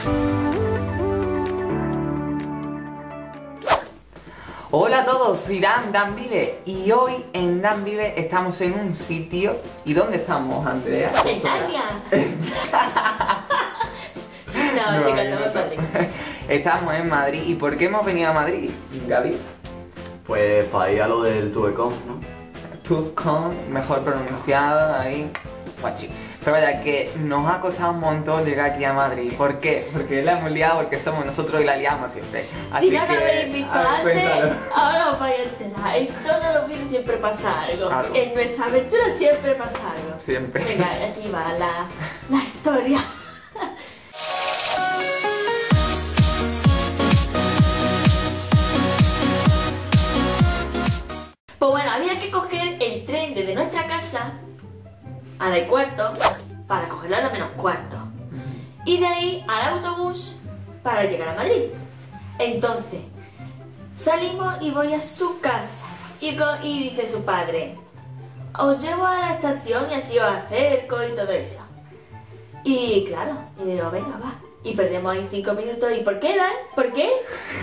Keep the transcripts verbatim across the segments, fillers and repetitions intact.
Hola a todos, soy Dan, Dan Vive, y hoy en Dan Vive estamos en un sitio. ¿Y dónde estamos, Andrea? ¡En Italia! No, No, chicos, no no me sé. sale. Estamos en Madrid. ¿Y por qué hemos venido a Madrid, Gaby? Pues para ir a lo del TubeCon, ¿no? TubeCon, mejor pronunciado, ahí, guachi. Pero vaya, que nos ha costado un montón llegar aquí a Madrid. ¿Por qué? Porque la hemos liado, porque somos nosotros y la liamos siempre. Así Si no que, lo habéis visto a ver, antes, cuéntalo. ahora os vais a enterar. En todos los vídeos siempre pasa algo. Algo. En nuestra aventura siempre pasa algo. Siempre. Venga, aquí va la, la historia. Pues bueno, había que coger el tren desde nuestra casa a la y cuarto para cogerlo a la menos cuarto. Y de ahí al autobús para llegar a Madrid. Entonces, salimos y voy a su casa. Y, co- y dice su padre, os llevo a la estación y así os acerco y todo eso. Y claro, y digo, venga, va. Y perdemos ahí cinco minutos. ¿Y por qué, Dan? ¿Por qué?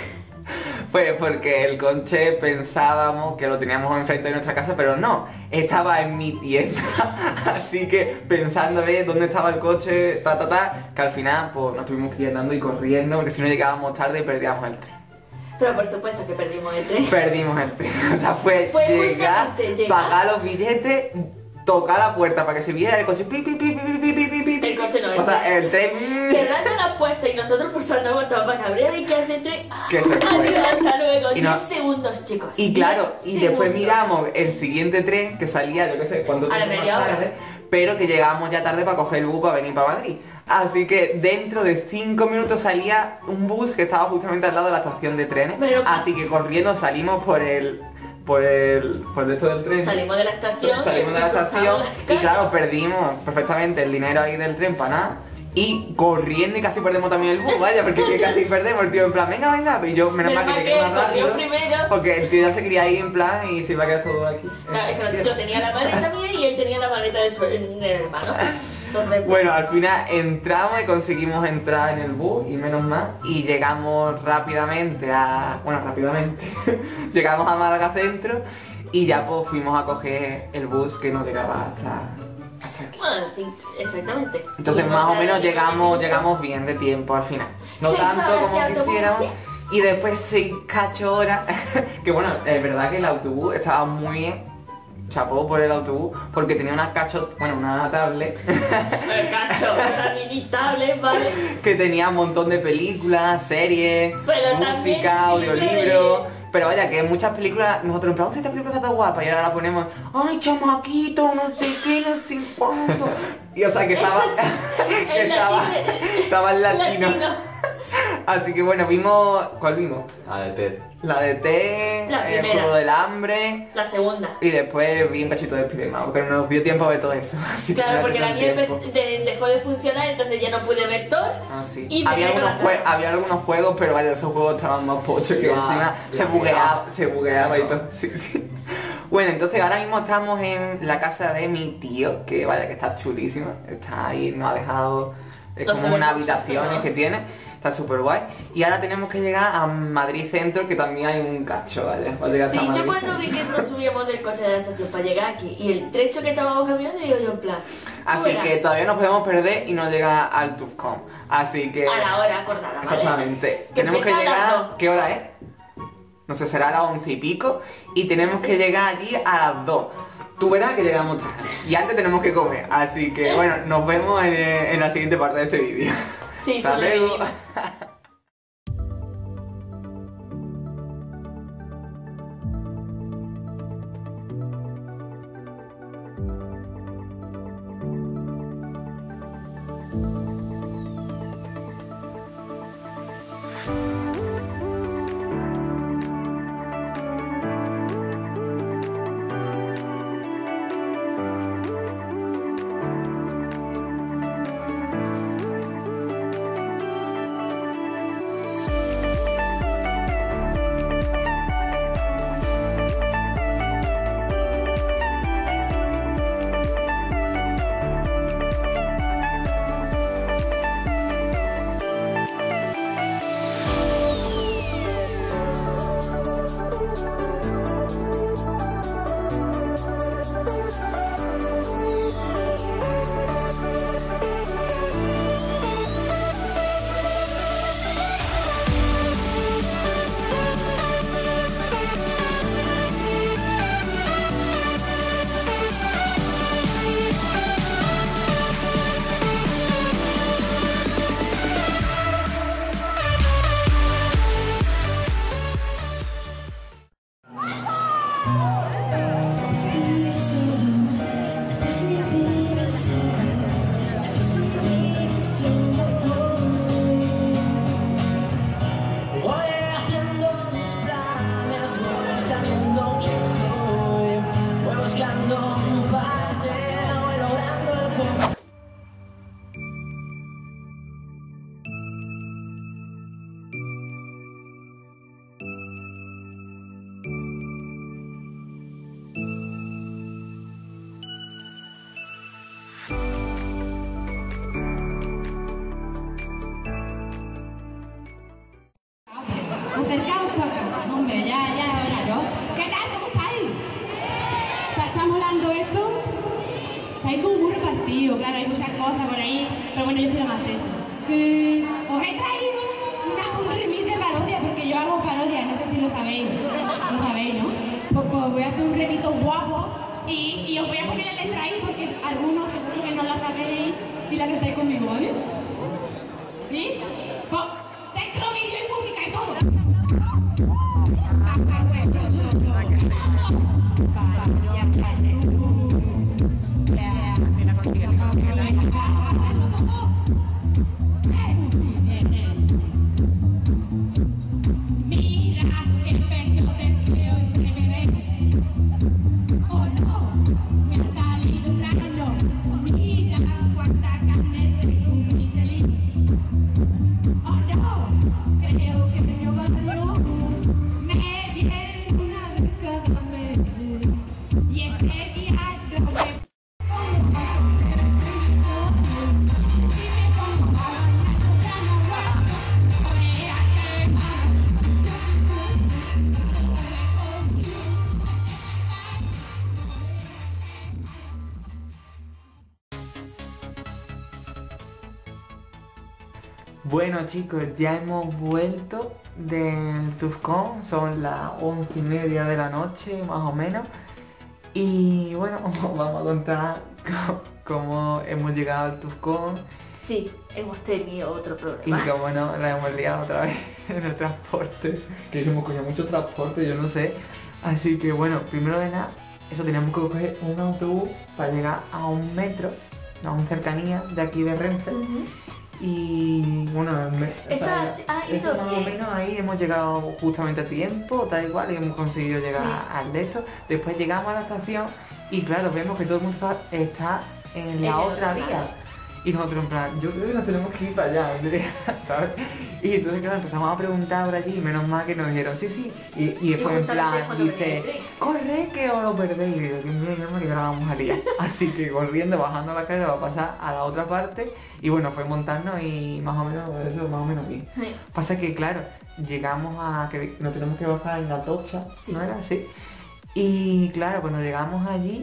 Pues porque el coche pensábamos que lo teníamos enfrente de nuestra casa, pero no, estaba en mi tienda. Así que pensando de dónde estaba el coche, ta ta ta, que al final pues nos tuvimos que ir andando y corriendo, porque si no llegábamos tarde y perdíamos el tren. Pero por supuesto que perdimos el tren. Perdimos el tren. O sea, fue, Fue llegar, justamente llegar. pagar los billetes, tocar la puerta para que se viera el coche. Pi, pi, pi, pi, pi, pi, pi, pi. El coche no, el O sea, tren. el tren. Cerrando la puerta y nosotros pulsando botón para cabrear y que hace el tren. Que se fue. Adiós, hasta luego. Y no- diez segundos, chicos. Y claro, y diez después segundos. miramos el siguiente tren que salía, yo qué sé, cuando A la media hora. pero que llegábamos ya tarde para coger el bus para venir para Madrid. Así que dentro de cinco minutos salía un bus que estaba justamente al lado de la estación de trenes. Pero- Así que corriendo salimos por el. por el. por esto del tren. Salimos de la estación. Salimos de la y cruzamos estación las y calles. claro, perdimos perfectamente el dinero ahí del tren para nada. Y corriendo y casi perdemos también el bus, vaya, porque que casi perdemos el tío en plan, venga, venga, y yo menos Menos mal que mal llegué que más rápido. corrió primero. Porque el tío ya se quería ir en plan y se iba a quedar todo aquí. Claro, es que yo tenía la maleta mía y él tenía la maleta de su en el hermano. Entonces, Bueno, al final entramos y conseguimos entrar en el bus y menos mal y llegamos rápidamente a... bueno, rápidamente llegamos a Málaga Centro y ya pues fuimos a coger el bus que nos llegaba hasta, hasta aquí. bueno, sí, exactamente. Entonces Y más o hasta menos ahí, llegamos llegamos bien de tiempo al final. No Seis tanto horas como de autobús, quisiéramos. ¿sí? Y después seis cacho horas. Que bueno, es verdad que el autobús estaba muy bien. Chapó por el autobús porque tenía una cacho, bueno, una tablet El cacho, administrable, ¿vale? que tenía un montón de películas, series, Pero también música, libre audiolibros. de- Pero vaya, que muchas películas, nosotros en plan, "Hostia, esta película está tan guapa", y ahora la ponemos, "Ay, chamaquito, no sé qué, no sé cuánto". Y o sea que estaba, Eso sí, que el estaba, latino- estaba en latino. Así que bueno, vimos, ¿cuál vimos? A de Ted. La de T, La el primera. juego del hambre. La segunda. Y después vi un cachito de Spiderman, porque no nos dio tiempo a ver todo eso. Así que Claro, no porque la nos mía dio tiempo. empe- de- dejó de funcionar, entonces ya no pude ver Thor. Ah, sí. Y me había, quedé con algunos la jue- trama. había algunos juegos, pero vaya, esos juegos estaban más pochos que Sí, encima la- se la bugueaba, se bugueaba y todo. Sí, sí. Bueno, entonces ahora mismo estamos en la casa de mi tío, que vaya que está chulísima. Está ahí, nos ha dejado, es No como se ve unas mucho, habitaciones pero- que tiene. Está súper guay. Y ahora tenemos que llegar a Madrid Centro, que también hay un cacho, ¿vale? Para llegar hasta Sí, yo Madrid cuando vi Centro. que nos subíamos del coche de la estación para llegar aquí y el trecho que estábamos caminando, digo yo en plan. Así fuera, que todavía nos podemos perder y no llega al TubeCon. Así que... a la hora acordada, ¿vale? Exactamente. Que Tenemos que empieza a las llegar... dos. ¿Qué hora es? No sé, será a las once y pico. Y tenemos que llegar allí a las dos. Tú verás que llegamos tarde. Y antes tenemos que comer. Así que bueno, nos vemos en, en la siguiente parte de este vídeo. Sí, Hasta luego. sobrevivimos. Acercaos para acá. Hombre, ya, ya es hora, ¿no? ¿Qué tal? ¿Cómo estáis? ¿Está, está molando esto? Estáis como muy repartidos, claro, hay muchas cosas por ahí, pero bueno, yo soy la más de eso. Que os he traído una, un remix de parodia, porque yo hago parodias, no sé si lo sabéis. Lo sabéis, ¿no? Pues, pues voy a hacer un remito guapo y, y os voy a poner el letra ahí porque algunos seguro que no la sabéis y la que estáis conmigo, ¿vale? ¿Sí? Pues, dentro vídeo y música y todo. Mira qué pecho te veo y se me ve. Oh no, me ha salido un rayo. Mira cuánta carne tengo un Michelin. Oh no, creo que mi ovario me dieron una descarga me y este día no me Bueno chicos, ya hemos vuelto del TUFCON, son las once y media de la noche más o menos. Y bueno, os vamos a contar co- cómo hemos llegado al TUFCON Sí, hemos tenido otro y problema. cómo no la hemos liado otra vez en el transporte. Que hemos cogido mucho transporte, yo no sé. Así que bueno, primero de nada, eso teníamos que coger un autobús para llegar a un metro, a una cercanía de aquí de Renfe. Ujú. Y bueno, me- Eso ha- ha ido eso más o bien. menos ahí hemos llegado justamente a tiempo, tal y cual, y hemos conseguido llegar Sí. al de esto. Después llegamos a la estación y claro, vemos que todo el mundo está, está en En la el otra otro vía. lado. Y nosotros en plan, yo creo que nos tenemos que ir para allá, Andrea, ¿sabes? Y entonces claro, empezamos a preguntar por allí, y menos mal que nos dijeron, sí, sí. Y, y después en justamente plan, cuando venía el dice, tren. corre que os lo perdéis. Y digo, Dios mío, yo me que ahora vamos a liar. Así que corriendo, bajando la escalera, va a pasar a la otra parte. Y bueno, fue montarnos y más o menos, eso más o menos bien. Sí. Pasa que claro, llegamos a que nos tenemos que bajar en Atocha, Sí. ¿no era así? Y claro, cuando llegamos allí,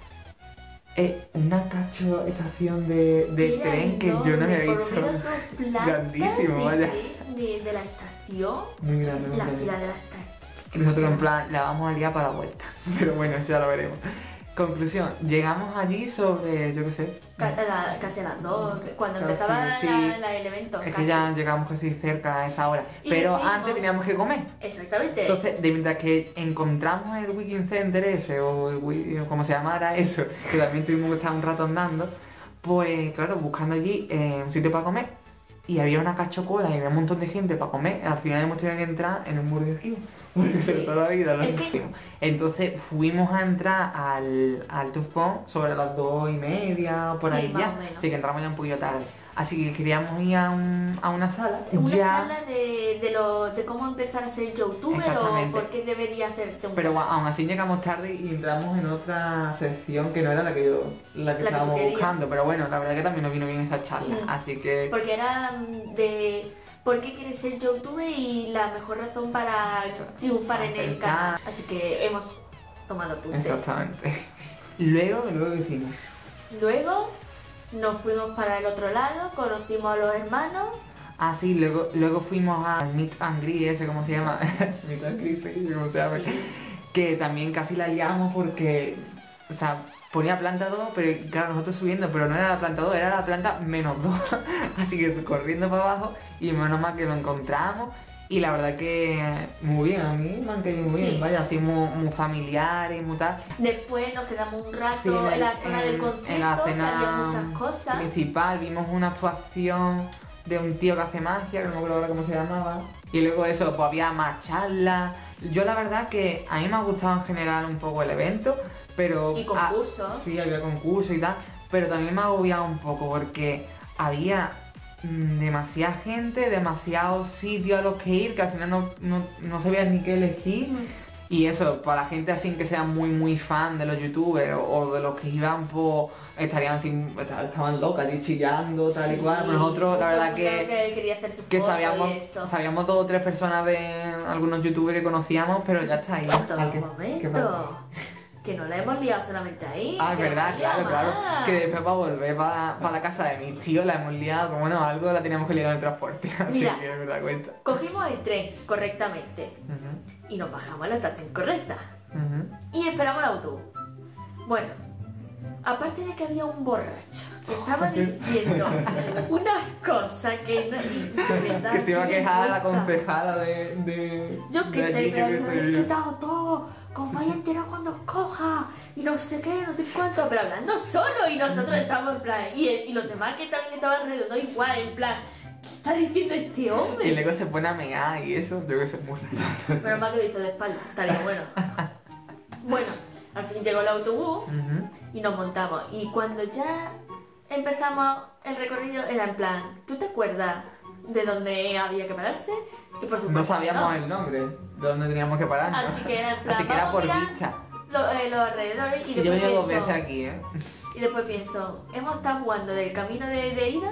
eh, una cacho estación de, de Era tren que yo no había enorme, por lo visto. menos dos plantas Grandísimo, de vaya. tren De, de la estación, Muy grande, muy la grande. fila de la estación. Y nosotros en plan, la vamos a liar para la vuelta. Pero bueno, eso ya lo veremos. Conclusión, llegamos allí sobre, yo qué sé. Ca- la- Casi a las dos, cuando Claro, empezaba sí, la- sí. la- el evento. Es casi. que ya llegamos casi cerca a esa hora. Y Pero decimos- antes teníamos que comer. Exactamente. Entonces, de mientras que encontramos el Wiking Center ese, o el Wi- o como se llamara eso, que también tuvimos que estar un rato andando, pues claro, buscando allí eh, un sitio para comer, y había una cachocola y había un montón de gente para comer, al final hemos tenido que entrar en un Burger King, porque Sí. de toda la vida lo Es hemos que- hecho. Entonces fuimos a entrar al, al Tufcon sobre las dos y media o por Sí, ahí más ya, o menos. así que entramos ya un poquito tarde. Así que queríamos ir a, un- a una sala, Una ya... charla de, de, lo, de cómo empezar a ser youtuber o Exactamente. por qué debería hacerte un Pero aún así llegamos tarde y entramos en otra sección que no era la que yo la que La que estábamos tú querías. buscando, pero bueno, la verdad que también nos vino bien esa charla, Mm. así que Porque era mm, de por qué quieres ser youtuber y la mejor razón para Eso, triunfar en el empezar. canal. Así que hemos tomado apunte. exactamente. Luego, luego ¿qué hicimos? Luego nos fuimos para el otro lado, conocimos a los hermanos. Ah sí, luego, luego fuimos a Meet and Greet, ese cómo se llama, Meet and Greet, sí, cómo se llama, Sí. que también casi la liamos porque, o sea, ponía planta dos, pero claro, nosotros subiendo, pero no era la planta dos, era la planta menos dos. Así que corriendo para abajo y menos mal que lo encontramos. Y la verdad que muy bien, a mí me han caído muy Sí. bien, vaya, así muy, muy familiares, muy tal. Después nos quedamos un rato Sí, en la zona en- del concierto, en la que cena había muchas cosas. principal, vimos una actuación de un tío que hace magia, que no me acuerdo ahora cómo se llamaba. Y luego eso, pues había más charlas. Yo la verdad que a mí me ha gustado en general un poco el evento, pero... Y concursos. ah, sí, había concursos y tal, pero también me ha agobiado un poco porque había mm, demasiada gente, demasiados sitios a los que ir, que al final no, no, no sabías ni qué elegir. Mm. Y eso, para la gente así que sea muy muy fan de los youtubers o, o de los que iban por... estarían sin... estaban locas y chillando, tal y Sí, cual. Nosotros la verdad todo el que... mundo que quería hacer su que foto sabíamos, y eso. sabíamos dos o tres personas de algunos youtubers que conocíamos, pero ya está ahí. Hasta Ah, un ¿qué- momento. qué pasa? Que no la hemos liado solamente ahí. Ah, es que la verdad, hemos liado claro, claro. más. Que después para volver para, para la casa de mis tíos la hemos liado, como bueno, algo la teníamos que liar en el transporte. Así Mira. que es verdad, cuenta. Cogimos el tren correctamente Ujú, y nos bajamos a la estación correcta. ujú. Y esperamos el autobús. Bueno, aparte de que había un borracho que estaba diciendo unas cosas que no... y de verdad, Que se iba a qué quejar la vergüenza. concejala de, de... Yo qué de sé, allí, pero yo qué me sé habéis yo. quitado todo, como vaya a enterar cuando os coja, y no sé qué, no sé cuánto, pero hablando solo, y nosotros estamos en plan, y, y los demás que también estaban alrededor igual, en plan, ¿qué está diciendo este Y hombre? luego se pone a mear y eso, yo que sé, muy raro. Pero más que lo hizo de espalda, estaría bueno. Bueno, al fin llegó el autobús Ujú. y nos montamos, y cuando ya empezamos el recorrido era en plan, ¿tú te acuerdas de dónde había que pararse? Y por supuesto No sabíamos no. el nombre, de dónde teníamos que parar. ¿no? Así que era en plan, Así que era vamos por a mirar vista. lo- eh, los alrededores y Y yo he después venido dos pienso, veces aquí, ¿eh? y después pienso, hemos estado jugando del camino de, de ida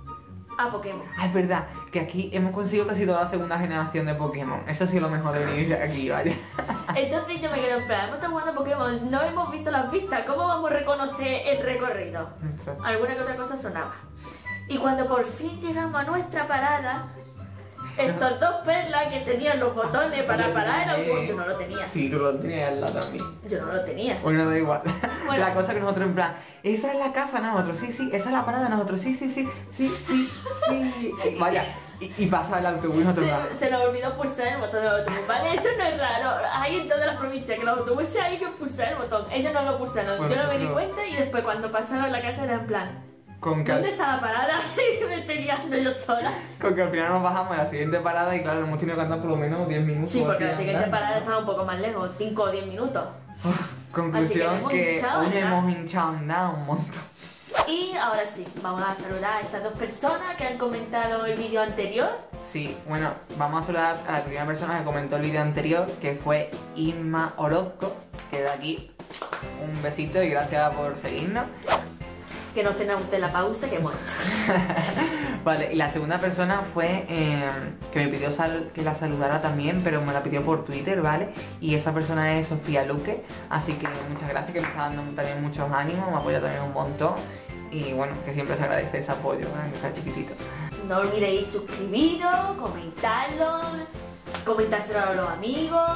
a Pokémon. Ah, es verdad, que aquí hemos conseguido casi toda la segunda generación de Pokémon. Eso ha sido lo mejor de venir aquí, vaya. Entonces yo me quedo en plan, hemos estado jugando a Pokémon, no hemos visto las pistas, ¿cómo vamos a reconocer el recorrido? Exacto. Alguna que otra cosa sonaba. Y cuando por fin llegamos a nuestra parada, estos dos perlas que tenían los botones para parar el autobús, yo no lo tenía. Sí, tú lo tenías al lado también. Yo no lo tenía. Bueno, da igual. Bueno. La cosa que nosotros en plan, esa es la casa, nosotros, sí, sí, esa es la parada, nosotros, sí, sí, sí, sí, sí, sí. Y vaya, y, y pasa el autobús y nosotros en plan, Se, se nos olvidó pulsar el botón del autobús, ¿vale? Eso no es raro. Hay en todas las provincias que los autobuses hay que pulsar el botón. Ellos no lo pulsaron. Bueno, Yo no me di no. cuenta y después cuando pasaron la casa era en plan, con que, ¿dónde al, está la parada? Y me estoy liando yo sola. con que al final nos bajamos a la siguiente parada y claro, hemos tenido que andar por lo menos diez minutos. Sí, porque así la siguiente andando. parada estaba un poco más lejos, cinco o diez minutos. Conclusión Así que que, hemos hinchado, hoy ¿verdad? hemos hinchado nada un montón. Y ahora sí, vamos a saludar a estas dos personas que han comentado el vídeo anterior. Sí, bueno, vamos a saludar a la primera persona que comentó el vídeo anterior, que fue Inma Orozco, que de aquí un besito y gracias por seguirnos. Que no se note la pausa que hemos hecho. Vale, y la segunda persona fue eh, que me pidió sal- que la saludara también, pero me la pidió por Twitter, ¿vale? Y esa persona es Sofía Luque, así que muchas gracias, que me está dando también muchos ánimos, me apoya también un montón. Y bueno, que siempre se agradece ese apoyo, ¿eh? Que está chiquitito. No olvidéis suscribiros, comentarlo, comentárselo a los amigos.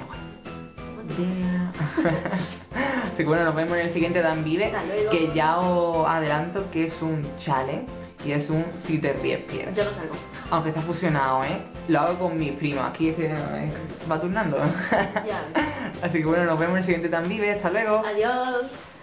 Así que bueno, nos vemos en el siguiente Dan Vive, Hasta luego. que ya os adelanto que es un challenge y es un si te ríes pierdes. Yo no salgo. Aunque está fusionado, ¿eh? Lo hago con mis primos, aquí es que eh, va turnando. Ya. Así que bueno, nos vemos en el siguiente Dan Vive, hasta luego. Adiós.